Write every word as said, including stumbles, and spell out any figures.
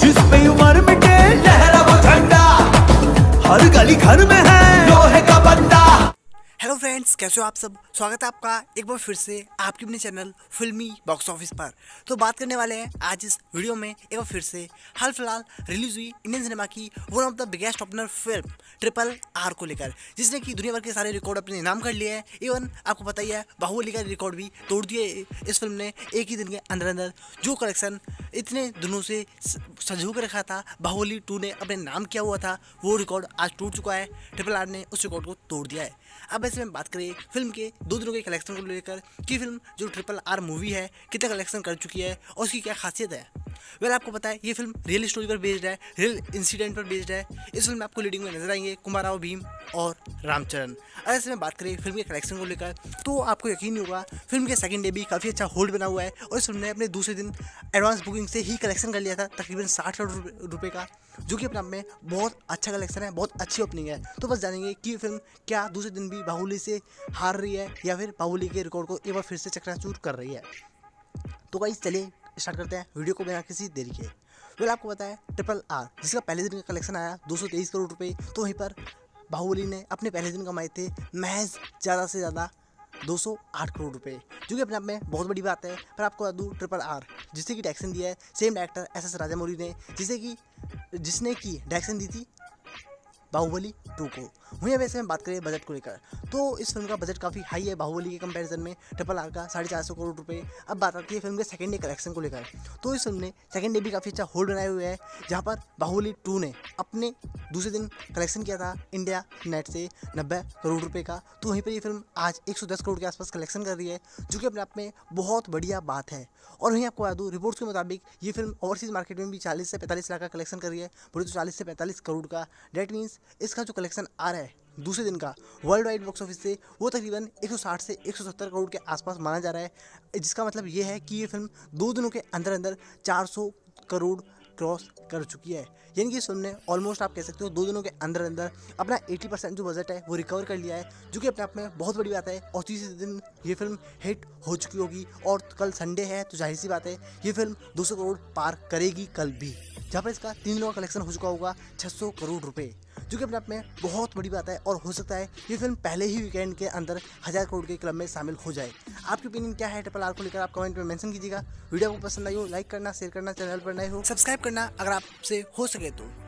जिस पे उम्र मिटे लहरा वो झंडा, हर गली घर में है लोहे का बंदा। हेलो फ्रेंड्स, कैसे हो आप सब। स्वागत है आपका एक बार फिर से आपके अपने चैनल फिल्मी बॉक्स ऑफिस पर। तो बात करने वाले हैं आज इस वीडियो में एक बार फिर से हाल फिलहाल रिलीज हुई इंडियन सिनेमा की one of the biggest opener film triple R को लेकर, जिसने कि दुनिया भर के सारे रिकॉर्ड अपने नाम कर लिए हैं। इवन आपको पता ही है बाहुबली का रिकॉर्ड भी तोड़ दिए इस फिल्म ने एक ही दिन के अंदर अंदर। जो कलेक्शन इतने दिनों से संजो के रखा था, बाहुबली टू ने अपने नाम किया हुआ था, वो रिकॉर्ड आज टूट चुका है। ट्रिपल आर ने उस रिकॉर्ड को तोड़ दिया है। अब ऐसे में बात करें फिल्म के दो दिनों के कलेक्शन को लेकर कि फिल्म जो ट्रिपल आर मूवी है कितना कलेक्शन कर चुकी है और उसकी क्या खासियत है। वेल आपको पता है ये फिल्म रियल स्टोरी पर बेस्ड है, रियल इंसिडेंट पर बेस्ड है। इस फिल्म में आपको लीडिंग में नजर आएंगे कुमाराव भीम और रामचरण। अब ऐसे में बात करें फिल्म के कलेक्शन को लेकर तो आपको यकीन नहीं होगा, फिल्म के सेकंड डे भी काफ़ी अच्छा होल्ड बना हुआ है और इस फिल्म ने अपने दूसरे दिन एडवांस बुकिंग से ही कलेक्शन कर लिया था तकरीबन साठ करोड़ रुपए का, जो कि अपने आप में बहुत अच्छा कलेक्शन है, बहुत अच्छी ओपनिंग है। तो बस जानेंगे कि ये फिल्म क्या दूसरे दिन भी बाहुबली से हार रही है या फिर बाहुबली के रिकॉर्ड को एक बार फिर से चकनाचूर कर रही है। तो गाइस चलिए स्टार्ट करते हैं वीडियो को बिना किसी देरी के। वेल आपको पता है ट्रिपल आर जिसका पहले दिन का कलेक्शन आया दो सौ तेईस करोड़ रुपए, तो वहीं पर बाहुबली ने अपने पहले दिन कमाए थे महज ज़्यादा से ज़्यादा दो सौ आठ करोड़ रुपए, जो कि अपने आप में बहुत बड़ी बात है। पर आपको बता दूँ ट्रिपल आर जिससे कि डायरेक्शन दिया है same director S S Rajamouli ने, जिसे कि जिसने की डायरेक्शन दी थी बाहुबली टू को। वहीं अब ऐसे में बात करें बजट को लेकर तो इस फिल्म का बजट काफ़ी हाई है बाहुबली के कंपैरिजन में, ट्रिपल आर का साढ़े चार सौ करोड़ रुपए। अब बात आती है फिल्म के सेकंड डे कलेक्शन को लेकर तो इस फिल्म ने सेकंड डे भी काफ़ी अच्छा होल्ड बनाए हुए है, जहां पर बाहुबली टू ने अपने दूसरे दिन कलेक्शन किया था इंडिया नेट से नब्बे करोड़ रुपये का। तो वहीं पर ये फिल्म आज एक सौ दस करोड़ के आसपास कलेक्शन कर रही है, जो कि अपने आप में बहुत बढ़िया बात है। और वहीं आपको बता दूँ रिपोर्ट्स के मुताबिक ये फिल्म ओवरसीज मार्केट में भी चालीस से पैंतालीस लाख का कलेक्शन कर रही है, बोले तो चालीस से पैंतालीस करोड़ का। डेट मीन्स इसका जो कलेक्शन आ रहा है दूसरे दिन का वर्ल्ड वाइड बॉक्स ऑफिस से वो तकरीबन एक सौ साठ से एक सौ सत्तर करोड़ के आसपास माना जा रहा है, जिसका मतलब ये है कि ये फिल्म दो दिनों के अंदर अंदर चार सौ करोड़ क्रॉस कर चुकी है। यानी कि इस फिल्म ने ऑलमोस्ट आप कह सकते हो दो दिनों के अंदर अंदर अपना अस्सी परसेंट जो बजट है वो रिकवर कर लिया है, जो कि अपने आप में बहुत बड़ी बात है। और तीसरे दिन ये फिल्म हिट हो चुकी होगी और कल संडे है तो जाहिर सी बात है ये फिल्म दो सौ करोड़ पार करेगी कल भी, जहाँ पर इसका तीन दिनों का कलेक्शन हो चुका होगा छह सौ करोड़ रुपए, जो कि अपने आप में बहुत बड़ी बात है। और हो सकता है ये फिल्म पहले ही वीकेंड के अंदर हज़ार करोड़ के क्लब में शामिल हो जाए। आपकी ओपिनियन क्या है ट्रिपल आर को लेकर, आप कमेंट में मेंशन कीजिएगा। वीडियो को पसंद आई हो लाइक करना, शेयर करना, चैनल पर नए हो सब्सक्राइब करना, अगर आपसे हो सके तो।